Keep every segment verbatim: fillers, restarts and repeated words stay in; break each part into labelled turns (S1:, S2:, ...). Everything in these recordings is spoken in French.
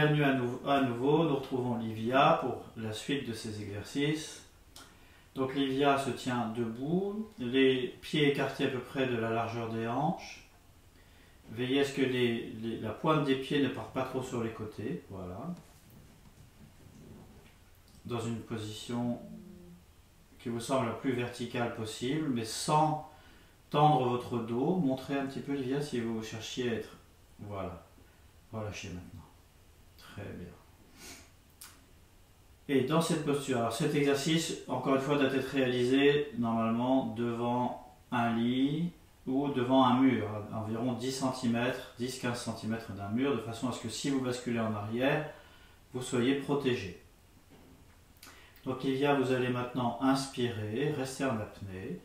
S1: Bienvenue à, nou à nouveau, nous retrouvons Livia pour la suite de ces exercices. Donc Livia se tient debout, les pieds écartés à peu près de la largeur des hanches. Veillez à ce que les, les, la pointe des pieds ne parte pas trop sur les côtés, voilà. Dans une position qui vous semble la plus verticale possible, mais sans tendre votre dos. Montrez un petit peu Livia si vous cherchiez à être, voilà. Relâchez maintenant. Très bien. Et dans cette posture, alors cet exercice, encore une fois, doit être réalisé normalement devant un lit ou devant un mur, à environ dix centimètres, dix à quinze centimètres d'un mur, de façon à ce que si vous basculez en arrière, vous soyez protégé. Donc Livia, vous allez maintenant inspirer, rester en apnée.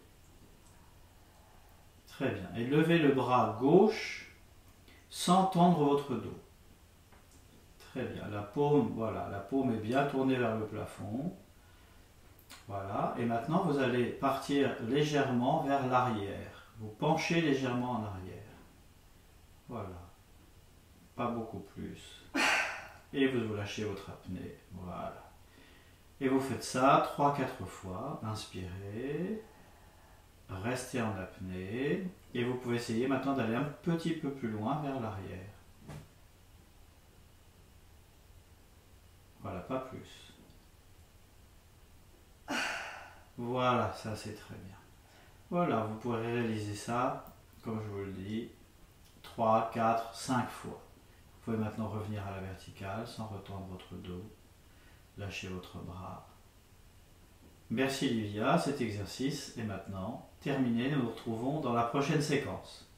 S1: Très bien. Et levez le bras gauche sans tendre votre dos. Très bien, la paume, voilà, la paume est bien tournée vers le plafond. Voilà, et maintenant vous allez partir légèrement vers l'arrière. Vous penchez légèrement en arrière. Voilà, pas beaucoup plus. Et vous vous lâchez votre apnée, voilà. Et vous faites ça trois à quatre fois. Inspirez, restez en apnée. Et vous pouvez essayer maintenant d'aller un petit peu plus loin vers l'arrière. Voilà, pas plus. Voilà, ça c'est très bien. Voilà, vous pourrez réaliser ça, comme je vous le dis, trois, quatre, cinq fois. Vous pouvez maintenant revenir à la verticale sans retendre votre dos. Lâchez votre bras. Merci Livia, cet exercice est maintenant terminé. Nous nous retrouvons dans la prochaine séquence.